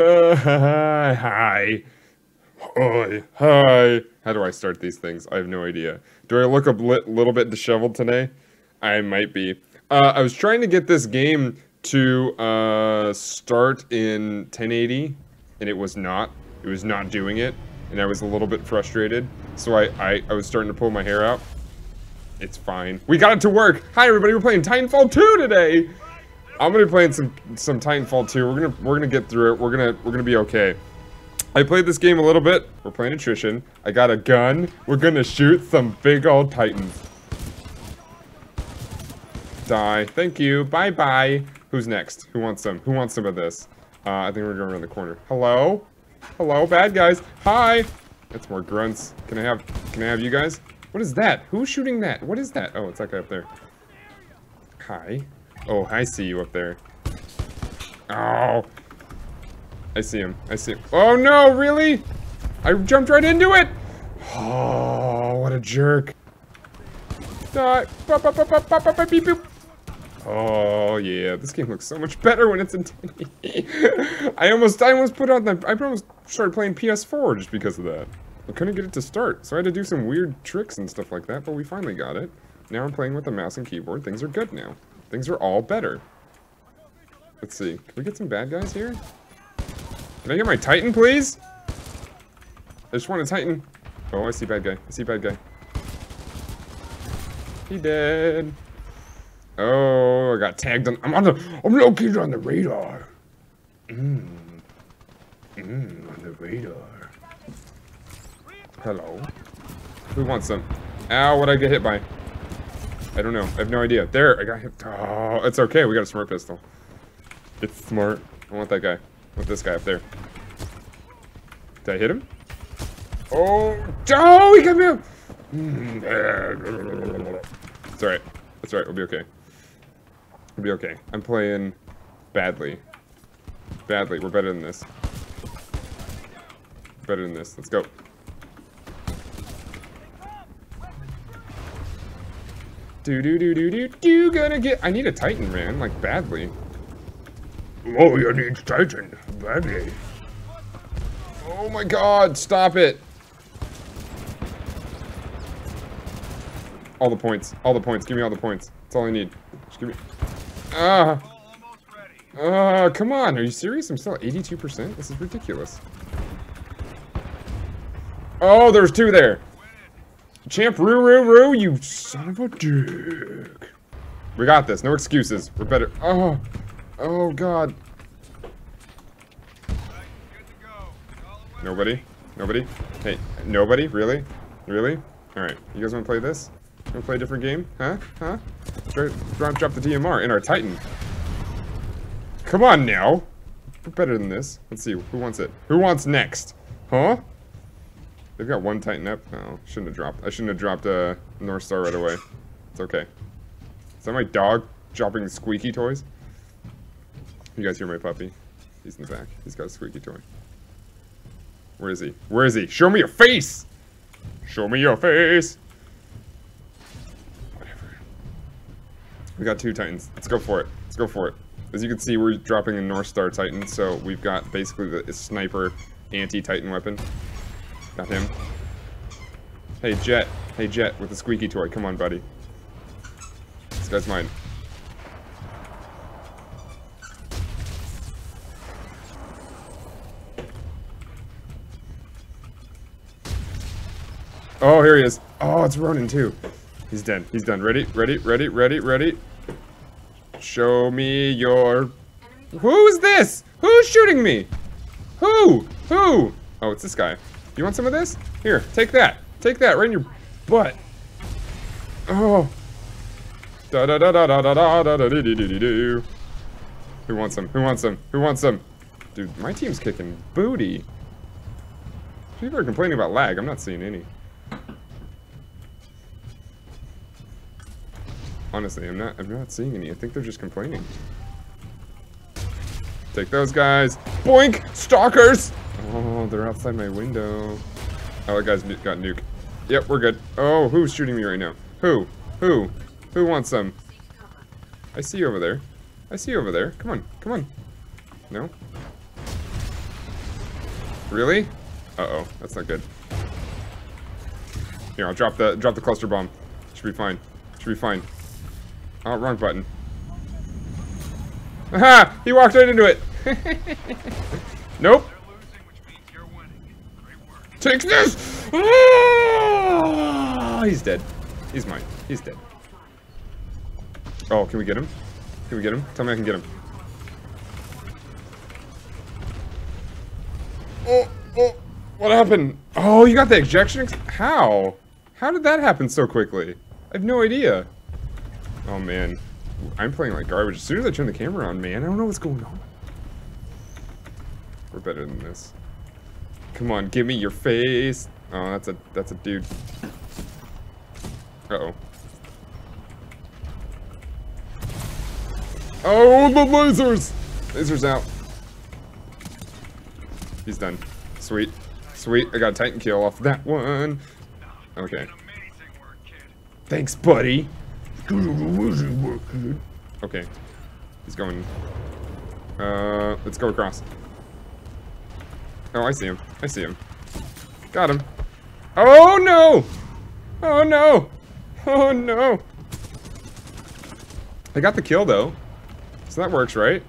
Hi. Hi. Hi. How do I start these things? I have no idea. Do I look a little bit disheveled today? I might be. I was trying to get this game to start in 1080, and it was not. It was not doing it, and I was a little bit frustrated. So I was starting to pull my hair out. It's fine. We got it to work. Hi everybody, we're playing Titanfall 2 today. I'm gonna be playing some Titanfall 2. We're gonna get through it. We're gonna be okay. I played this game a little bit. We're playing attrition. I got a gun. We're gonna shoot some big old titans. Die. Thank you. Bye bye. Who's next? Who wants some? Who wants some of this? I think we're going around the corner. Hello? Hello, bad guys. Hi. That's more grunts. Can I have you guys? What is that? Who's shooting that? What is that? Oh, it's that guy up there. Hi. Oh, I see you up there. Oh. I see him. I see him. Oh no, really? I jumped right into it. Oh, what a jerk. Die. Oh yeah, this game looks so much better when it's in 1080. I almost put on the. I almost started playing PS4 just because of that. I couldn't get it to start, so I had to do some weird tricks and stuff like that. But we finally got it. Now I'm playing with the mouse and keyboard. Things are good now. Things are all better. Let's see. Can we get some bad guys here? Can I get my Titan, please? I just want a Titan. Oh, I see bad guy. I see bad guy. He dead. Oh, I got tagged on. I'm located on the radar. On the radar. Hello. Who wants some? Ow, what'd I get hit by? I don't know. I have no idea. There, I got hit. Oh, it's okay. We got a smart pistol. It's smart. I want that guy. I want this guy up there. Did I hit him? Oh, oh, he got me up. It's alright. That's alright. We'll be okay. We'll be okay. I'm playing badly. Badly. We're better than this. Better than this. Let's go. Do gonna get. I need a Titan, man. Like badly. Oh, you need Titan badly. Oh my God! Stop it! All the points. All the points. Give me all the points. That's all I need. Just give me. Come on. Are you serious? I'm still at 82%? This is ridiculous. Oh, there's two there. Champ Roo, you son of a dick. We got this. No excuses. We're better. Oh. Oh, God. Nobody? Nobody? Hey, nobody? Really? Really? Alright. You guys want to play this? Want to play a different game? Huh? Huh? Drop the DMR in our Titan. Come on now. We're better than this. Let's see. Who wants it? Who wants next? Huh? They've got one Titan up. Oh, shouldn't have dropped. I shouldn't have dropped a North Star right away. It's okay. Is that my dog dropping squeaky toys? You guys hear my puppy? He's in the back. He's got a squeaky toy. Where is he? Where is he? Show me your face! Show me your face! Whatever. We got two Titans. Let's go for it. Let's go for it. As you can see, we're dropping a North Star Titan, so we've got basically the sniper anti-Titan weapon. Got him. Hey, Jet. Hey, Jet, with the squeaky toy. Come on, buddy. This guy's mine. Oh, here he is. Oh, it's Ronin, too. He's dead. He's done. Ready? Ready? Ready? Ready? Ready? Show me your... Who's this? Who's shooting me? Who? Who? Oh, it's this guy. You want some of this? Here, take that. Take that right in your butt. Oh. Da da da da da da da da da dee dee dee dee. Who wants some? Who wants some? Who wants some? Dude, my team's kicking booty. People are complaining about lag. I'm not seeing any. Honestly, I'm not seeing any. I think they're just complaining. Take those guys. Boink! Stalkers! Oh, they're outside my window. Oh, that guy's got nuke. Yep, we're good. Oh, who's shooting me right now? Who? Who? Who wants some? I see you over there. I see you over there. Come on. Come on. No? Really? Uh-oh, that's not good. Here, I'll drop the cluster bomb. Should be fine. Should be fine. Oh, wrong button. Aha! He walked right into it. Nope. Take this! Oh, he's dead. He's mine. He's dead. Oh, can we get him? Can we get him? Tell me I can get him. Oh, oh, what happened? Oh, you got the ejection? How? How did that happen so quickly? I have no idea. Oh, man. I'm playing like garbage. As soon as I turn the camera on, man, I don't know what's going on. We're better than this. Come on, give me your face. Oh, that's a dude. Uh-oh. Oh, the lasers! Lasers out. He's done. Sweet. Sweet. I got a Titan kill off that one. Okay. Thanks, buddy. Okay. He's going. Let's go across. Oh, I see him. I see him. Got him. Oh, no! Oh, no! Oh, no! I got the kill, though. So that works, right?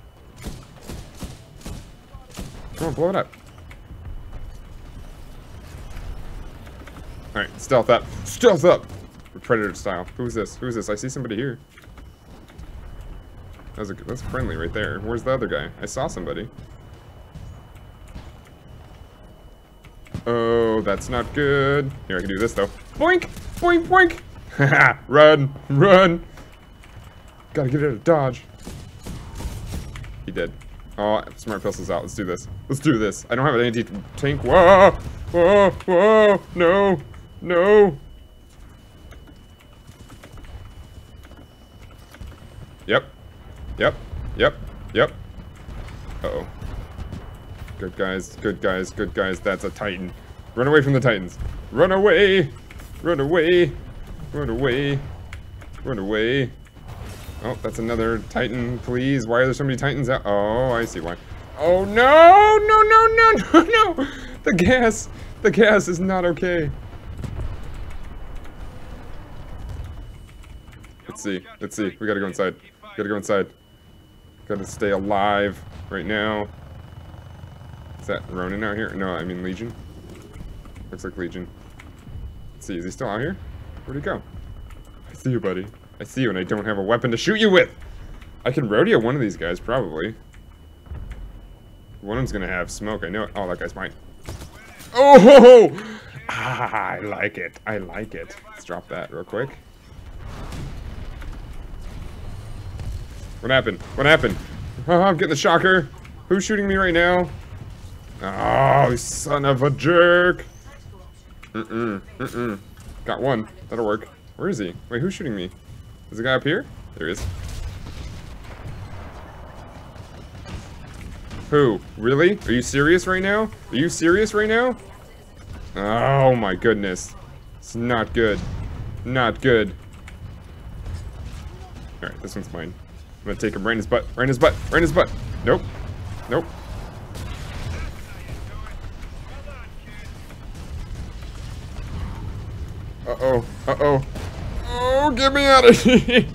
Come on, blow it up. Alright, stealth up. Stealth up! Predator style. Who's this? Who's this? I see somebody here. That's friendly right there. Where's the other guy? I saw somebody. Oh, that's not good. Here, I can do this, though. Boink! Boink, boink! Haha! Run! Run! Gotta get out of dodge. He did. Oh, smart pistol's out. Let's do this. Let's do this. I don't have an anti-tank. Whoa! Whoa! Whoa! No! No! Yep. Yep. Yep. Yep. Uh-oh. Good guys. Good guys. Good guys. That's a Titan. Run away from the Titans. Run away! Run away! Run away! Run away! Oh, that's another Titan, please. Why are there so many Titans out? Oh, I see why. Oh, no! No, no, no, no, no! The gas! The gas is not okay. Let's see. Let's see. We gotta go inside. Gotta go inside. Gotta stay alive right now. Is that Ronin out here? No, I mean Legion. Looks like Legion. Let's see. Is he still out here? Where'd he go? I see you, buddy. I see you, and I don't have a weapon to shoot you with! I can rodeo one of these guys, probably. One of them's gonna have smoke, I know it. Oh, that guy's mine. Oh! Ah, I like it. I like it. Let's drop that real quick. What happened? What happened? Oh, I'm getting the shocker. Who's shooting me right now? Oh, son of a jerk! Got one. That'll work. Where is he? Wait, who's shooting me? Is the guy up here? There he is. Who? Really? Are you serious right now? Are you serious right now? Oh my goodness. It's not good. Not good. Alright, this one's mine. I'm gonna take him right in his butt. Right in his butt. Right in his butt. Nope. Nope. Uh-oh. Uh-oh. Oh, get me out of here!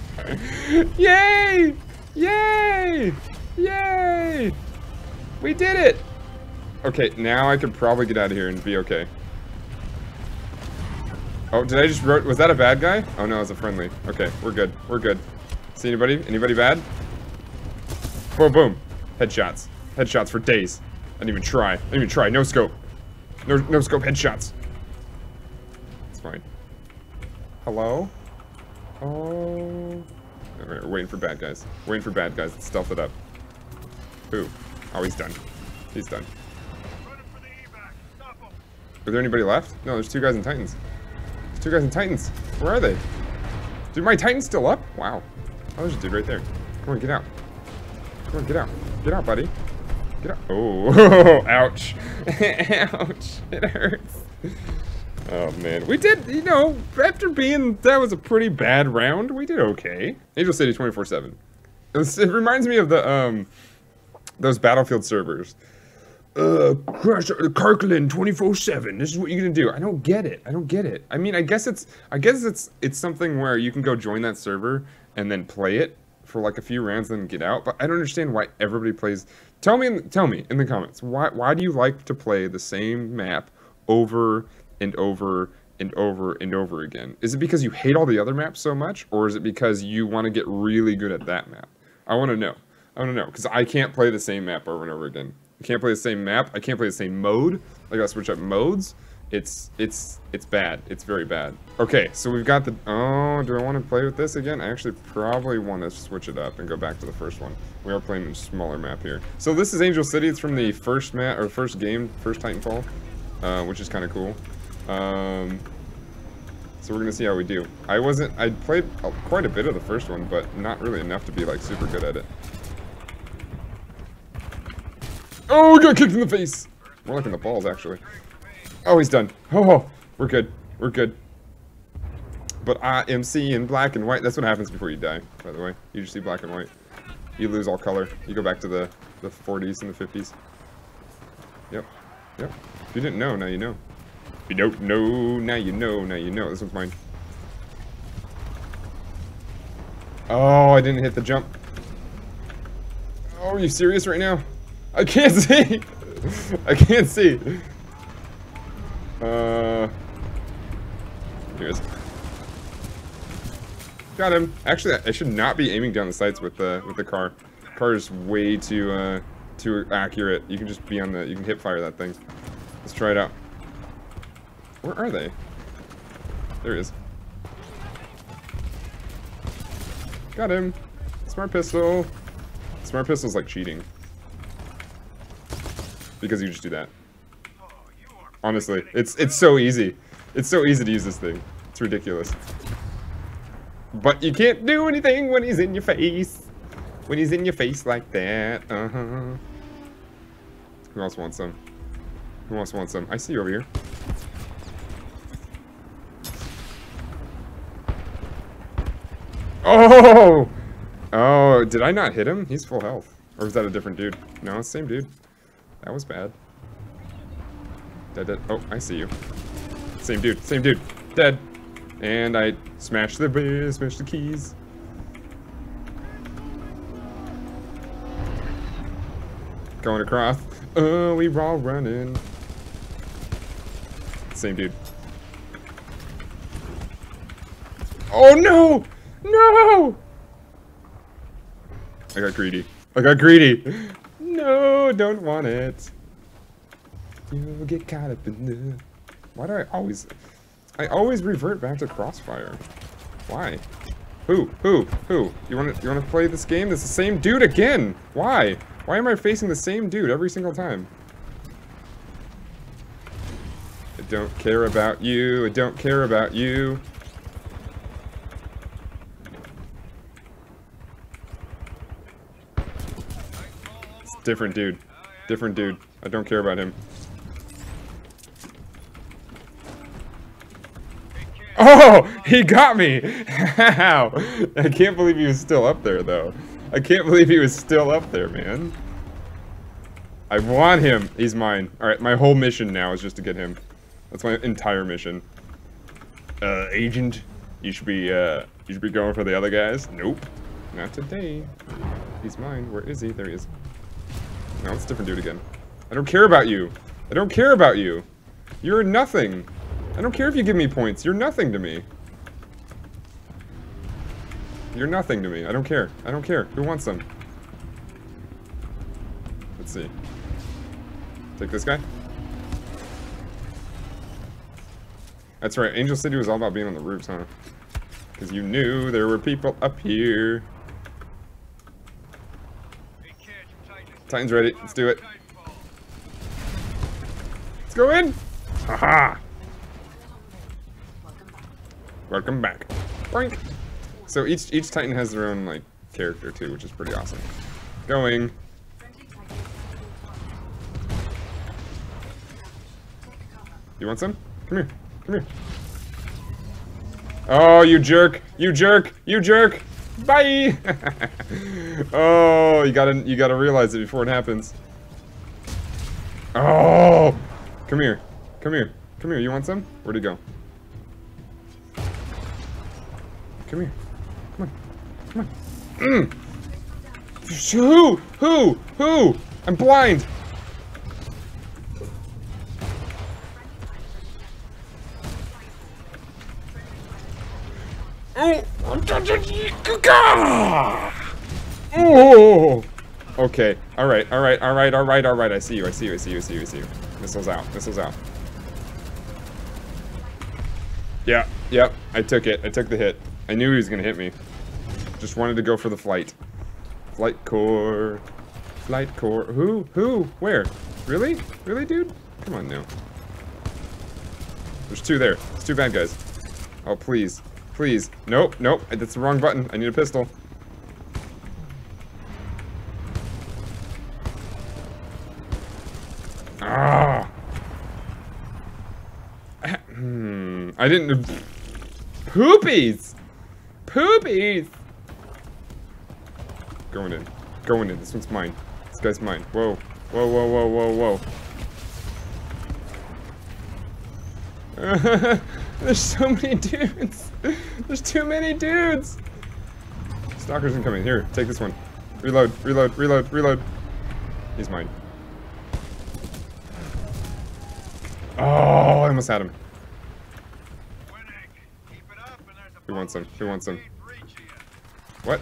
Yay! Yay! Yay! We did it! Okay, now I can probably get out of here and be okay. Oh, did I just wrote? Was that a bad guy? Oh no, it's a friendly. Okay, we're good. We're good. See anybody? Anybody bad? Boom, boom. Headshots. Headshots for days. I didn't even try. I didn't even try. No scope. No scope headshots. It's fine. Hello? Oh. Alright, we're waiting for bad guys. Waiting for bad guys. Let's stealth it up. Who? Oh, he's done. He's done. Are there anybody left? No, there's two guys in Titans. There's two guys in Titans. Where are they? Dude, my Titan's still up? Wow. Oh, there's a dude right there. Come on, get out. Come on, get out. Get out, buddy. Get out. Oh, ouch. Ouch. It hurts. Oh, man. We did, you know, after being, that was a pretty bad round, we did okay. Angel City 24/7. It reminds me of the, those Battlefield servers. Crush Kirkland 24/7. This is what you're gonna do. I don't get it. I don't get it. I mean, I guess it's something where you can go join that server and then play it for like a few rounds and then get out. But I don't understand why everybody plays. Tell me in the comments why do you like to play the same map over and over and over and over again? Is it because you hate all the other maps so much, or is it because you want to get really good at that map? I want to know. I want to know because I can't play the same map over and over again. I can't play the same map. I can't play the same mode. I gotta switch up modes. It's bad. It's very bad. Okay, so we've got the... Oh, do I want to play with this again? I actually probably want to switch it up and go back to the first one. We are playing a smaller map here. So this is Angel City. It's from the first map, or first game, first Titanfall, which is kind of cool. So we're gonna see how we do. I played quite a bit of the first one, but not really enough to be like super good at it. Oh, we got kicked in the face! More like in the balls, actually. Oh, he's done. Oh, we're good. We're good. But I am seeing black and white. That's what happens before you die, by the way. You just see black and white. You lose all color. You go back to the 40s and the 50s. Yep. Yep. If you didn't know, now you know. If you don't know, now you know. Now you know. This one's mine. Oh, I didn't hit the jump. Oh, are you serious right now? I can't see! I can't see! Here it is. Got him. Actually, I should not be aiming down the sights with the car. The car is way too accurate. You can just be on the... You can hip fire that thing. Let's try it out. Where are they? There he is. Got him. Smart pistol. Smart pistol's like cheating. Because you just do that. Honestly, it's so easy. It's so easy to use this thing. It's ridiculous. But you can't do anything when he's in your face. When he's in your face like that. Who else wants some? Who else wants some? I see you over here. Oh! Oh, did I not hit him? He's full health. Or is that a different dude? No, it's the same dude. That was bad. Dead. Oh, I see you. Same dude. Same dude. Dead. And I smashed the keys. Going across. Oh, we were all running. Same dude. Oh no! No! I got greedy. I got greedy. No, don't want it. You'll get caught up in the... Why do I always revert back to Crossfire? Why? Who? You wanna play this game? It's the same dude again! Why? Why am I facing the same dude every single time? I don't care about you. I don't care about you. It's a different dude. Different dude. I don't care about him. Oh! He got me! How? I can't believe he was still up there, though. I can't believe he was still up there, man. I want him. He's mine. Alright, my whole mission now is just to get him. That's my entire mission. Agent, you should be going for the other guys. Nope. Not today. He's mine. Where is he? There he is. No, it's a different dude again. I don't care about you. I don't care about you. You're nothing. I don't care if you give me points. You're nothing to me. You're nothing to me. I don't care. I don't care. Who wants some? Let's see. Take this guy. That's right. Angel City was all about being on the roofs, huh? Because you knew there were people up here. Titan's ready. Let's do it. Let's go in. Haha. Welcome back. Boink. So each Titan has their own like character too, which is pretty awesome. Going. You want some? Come here. Come here. Oh, you jerk! You jerk! You jerk! Bye! Oh, you gotta realize it before it happens. Oh! Come here. Come here. Come here. You want some? Where'd he go? Come here. Come on. Come on. Who? I'm blind. Oh! Okay. Alright. I see you. Missiles out. Yeah. Yep. I took it. I took the hit. I knew he was gonna hit me. Just wanted to go for the flight. Flight core. Who? Where? Really, dude? Come on now. There's two there. There's two bad guys. Oh, please. Nope. That's the wrong button. I need a pistol. Ah! I didn't... Poopies! Going in. This one's mine. This guy's mine. Whoa. There's so many dudes. There's too many dudes. Stalker's incoming. Here, take this one. Reload. He's mine. Oh, I almost had him. Who wants some? What?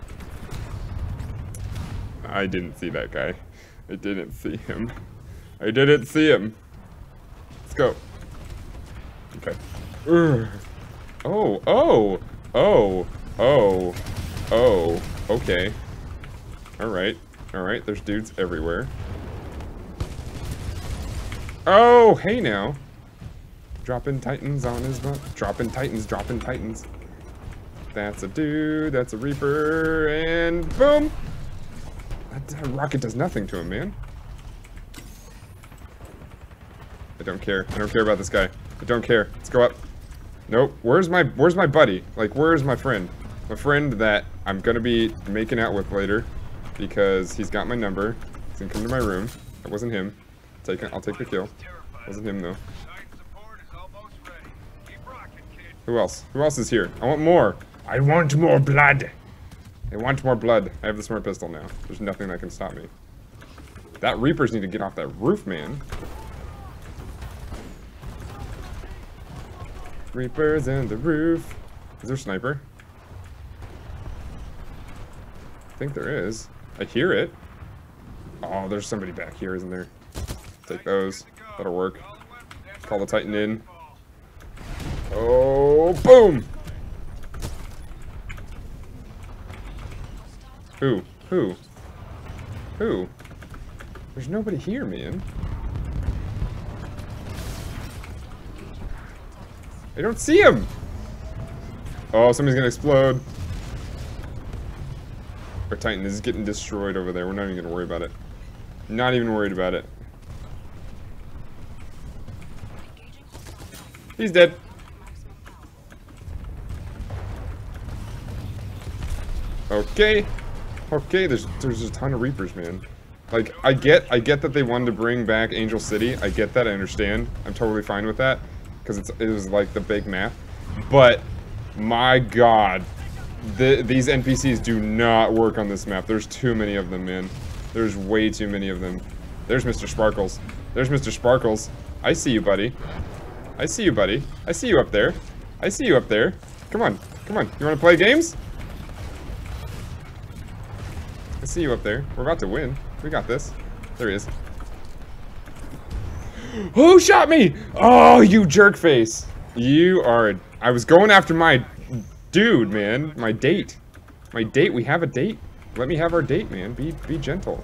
I didn't see that guy. I didn't see him. Let's go. Okay. Oh. Okay. Alright, there's dudes everywhere. Oh, hey now. Dropping Titans on his butt. Dropping Titans. That's a dude, that's a Reaper, and boom! That rocket does nothing to him, man. I don't care about this guy. I don't care. Let's go up. Nope. Where's my buddy? Like, where's my friend? My friend that I'm gonna be making out with later, because he's got my number. He's gonna come to my room. That wasn't him. I'll take the kill. Wasn't him though. Who else? Who else is here? I want more. I want more blood. I have the smart pistol now. There's nothing that can stop me. That Reapers need to get off that roof, man. Reapers and the roof. Is there a sniper? I think there is. I hear it. Oh, there's somebody back here, isn't there? Take those. That'll work. Call the Titan in. Oh, boom! Who? There's nobody here, man. I don't see him! Oh, somebody's gonna explode. Our Titan is getting destroyed over there. We're not even gonna worry about it. Not even worried about it. He's dead. Okay. There's a ton of Reapers, man. Like, I get that they wanted to bring back Angel City. I get that, I understand. I'm totally fine with that. Because it was like the big map. But, my god. These NPCs do not work on this map. There's too many of them, man. There's way too many of them. There's Mr. Sparkles. I see you, buddy. I see you up there. Come on. You want to play games? I see you up there. We're about to win. We got this. There he is. Who shot me? Oh, you jerk face. You are... I was going after my dude, man. My date. We have a date. Let me have our date, man. Be gentle.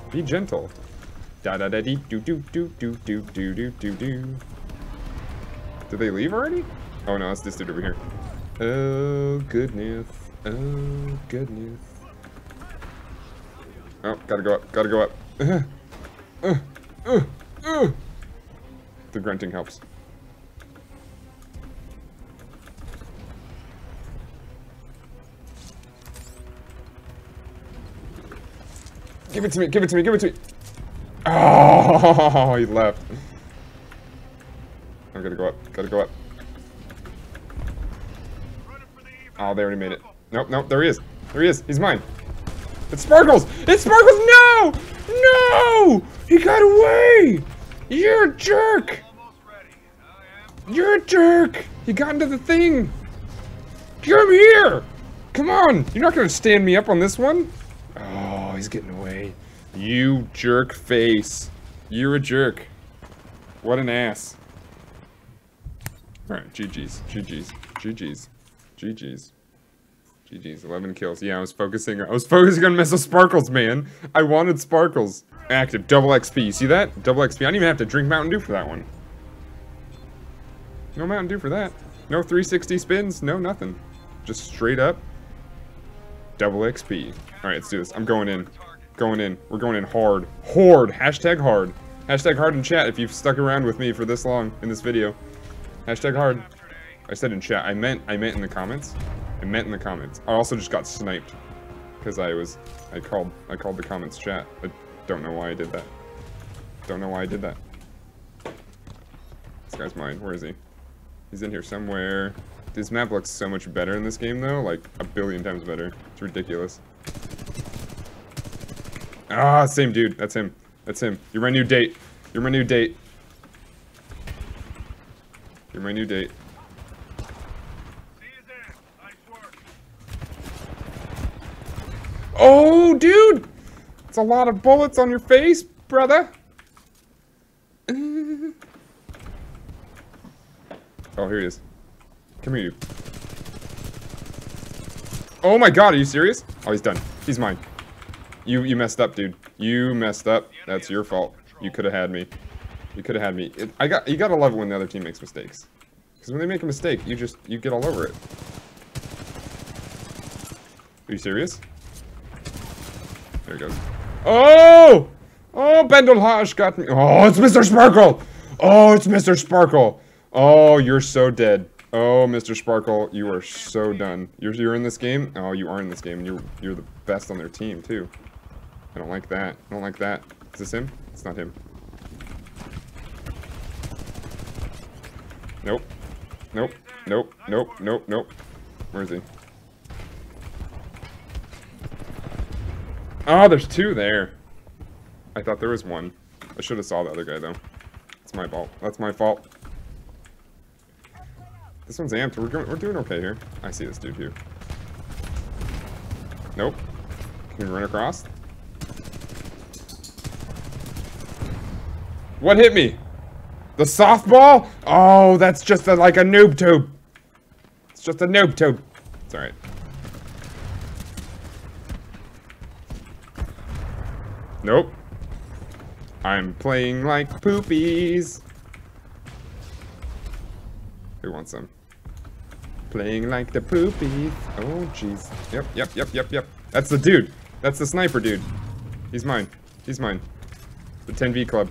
Da da da dee do do do do do do do do do. Did they leave already? Oh no, it's this dude over here. Oh goodness. Oh, gotta go up. The grunting helps. Give it to me. Oh, Oh, he left. I'm gonna go up. Gotta go up. Oh, they already made it. Nope, nope, there he is. There he is. He's mine. It's Sparkles! It's Sparkles! No! No! He got away! You're a jerk! You're a jerk! He got into the thing! Come here! Come on! You're not gonna stand me up on this one? Oh, he's getting away. You jerk face. You're a jerk. What an ass. Alright, GG's. GG's. GG's. GG's. GG's. 11 kills. Yeah, I was focusing on Missile Sparkles, man. I wanted Sparkles. Active. Double XP. You see that? Double XP. I didn't even have to drink Mountain Dew for that one. No Mountain Dew for that. No 360 spins. No nothing. Just straight up. Double XP. Alright, let's do this. I'm going in. Going in. We're going in hard. Hard. Hashtag hard. Hashtag hard in chat if you've stuck around with me for this long in this video. Hashtag hard. I said in chat. I meant in the comments. I meant in the comments. I also just got sniped. Because I called the comments chat. I don't know why I did that. Don't know why I did that. This guy's mine. Where is he? He's in here somewhere. This map looks so much better in this game though. Like a billion times better. It's ridiculous. Ah, same dude. That's him. That's him. You're my new date. You're my new date. You're my new date. Oh, dude! It's a lot of bullets on your face, brother. Oh, here he is. Come here, you. Oh my god, are you serious? Oh, he's done. He's mine. You messed up, dude. You messed up. That's your fault. You could have had me. You could have had me. You gotta love it when the other team makes mistakes. Because when they make a mistake, you get all over it. Are you serious? There he goes. Oh! Oh, Danotage got me. Oh, it's Mr. Sparkle! Oh, it's Mr. Sparkle! Oh, you're so dead. Oh, Mr. Sparkle, you are so done. You're in this game? Oh, you are in this game, and you're the best on their team, too. I don't like that. I don't like that. Is this him? It's not him. Nope. Nope. Nope. Nope. Nope. Nope. Where is he? Oh, there's two there. I thought there was one. I should have saw the other guy, though. It's my fault. That's my fault. This one's amped. We're doing okay here. I see this dude here. Nope. Can we run across? What hit me? The softball? Oh, that's just like a noob tube. It's just a noob tube. It's alright. Nope. I'm playing like poopies. Who wants some? Playing like the poopies. Oh, jeez. Yep. That's the dude. That's the sniper dude. He's mine. He's mine. The 10v club.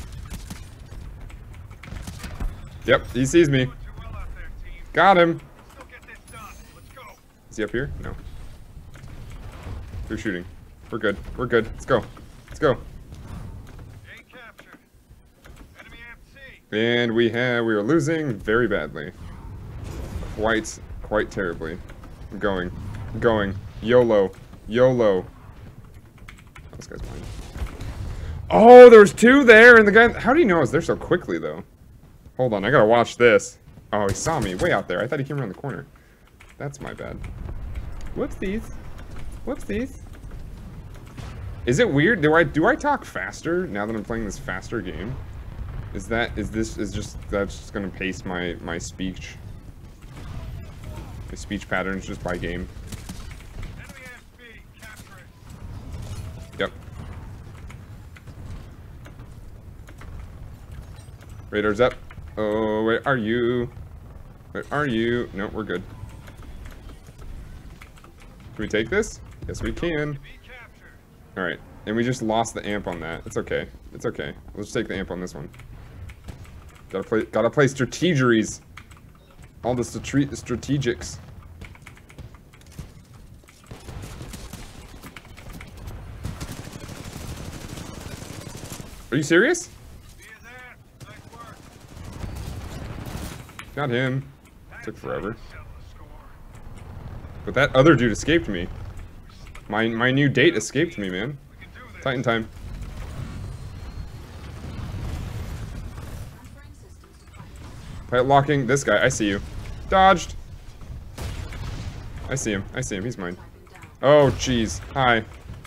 Yep, he sees me. Got him. Is he up here? No. Who's shooting? We're good. We're good. Let's go. Let's go. And we are losing very badly. Quite terribly. I'm going. YOLO. This guy's mine. Oh, there's two there, and the guy. How do you know I was there so quickly, though? Hold on, I gotta watch this. Oh, he saw me way out there. I thought he came around the corner. That's my bad. Whoopsies. Is it weird? Do I talk faster now that I'm playing this faster game? That's just gonna pace my speech. My speech patterns just by game. Yep. Radar's up. Oh, where are you? Where are you? No, we're good. Can we take this? Yes, we can. Alright. And we just lost the amp on that. It's okay. It's okay. Let's take the amp on this one. Gotta play strategeries. All the strategics. Are you serious? Got him. Took forever. But that other dude escaped me. My new date escaped me, man. Titan time. Pilot locking. This guy. I see you. Dodged. I see him. I see him. He's mine. Oh, jeez. Hi.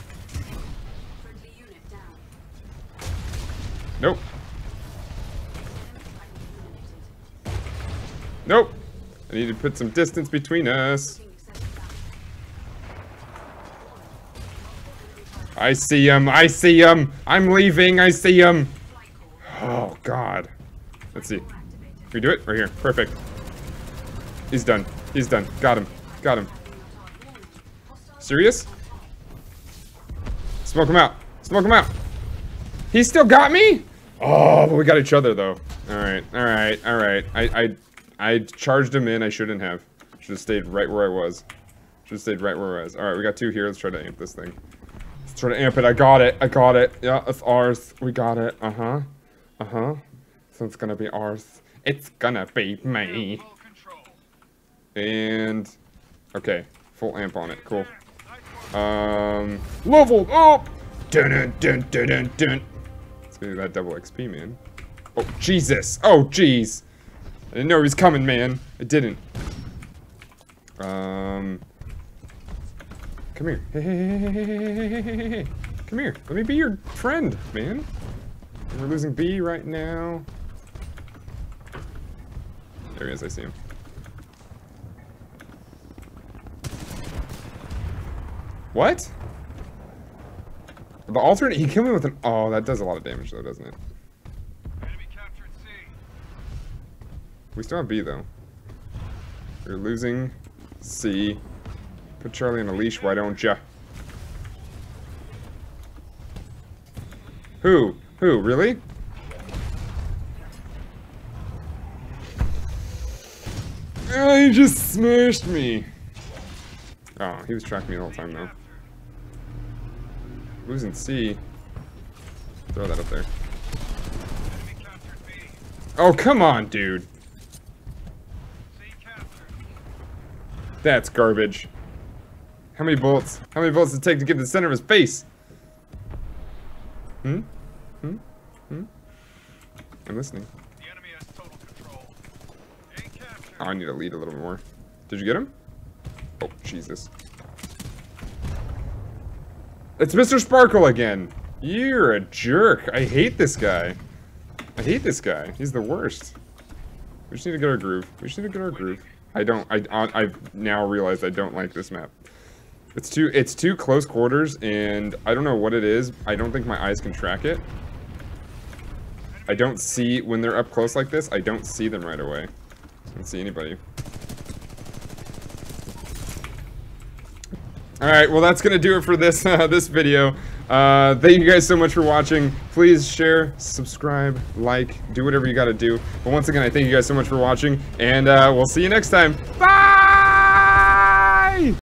Nope. Nope. I need to put some distance between us. I see him. I see him. I'm leaving. I see him. Oh, God. Let's see. Can we do it? Right here. Perfect. He's done. He's done. Got him. Got him. Serious? Smoke him out. Smoke him out. He still got me? Oh, but we got each other, though. Alright. Alright. Alright. I charged him in. I shouldn't have. Should have stayed right where I was. Should have stayed right where I was. Alright, we got 2 here. Let's try to amp this thing. Let's try to amp it. I got it. I got it. Yeah, it's ours. We got it. Uh-huh. Uh-huh. So it's gonna be ours. It's gonna be me. And... okay. Full amp on it. Cool. Leveled up! Dun dun dun dun dun dun. Let's do that double XP, man. Oh, Jesus! Oh, jeez! I didn't know he was coming, man. I didn't. Come here. Hey, hey, hey, hey, hey, hey, hey, hey. Come here. Let me be your friend, man. We're losing B right now. There he is. I see him. What? The alternate, he killed me with an... oh, that does a lot of damage though, doesn't it? Enemy captured C. We still have B though. We're losing C. Put Charlie on a leash, why don't ya? Who? Who? Really? Oh, he just smashed me. Oh, he was tracking me the whole time though. Losing C. Throw that up there. Oh, come on, dude. That's garbage. How many bullets? How many bullets does it take to get to the center of his face? Hmm? Hmm? Hmm? I'm listening. The enemy has total control. Oh, I need to lead a little more. Did you get him? Oh, Jesus. It's Mr. Sparkle again. You're a jerk. I hate this guy. I hate this guy. He's the worst. We just need to get our groove. We just need to get our groove. I've now realized I don't like this map. It's too close quarters, and I don't know what it is. I don't think my eyes can track it. I don't see, when they're up close like this, I don't see them right away. I don't see anybody. Alright, well that's gonna do it for this this video. Thank you guys so much for watching. Please share, subscribe, like, do whatever you gotta do. But once again, I thank you guys so much for watching, and we'll see you next time. Bye!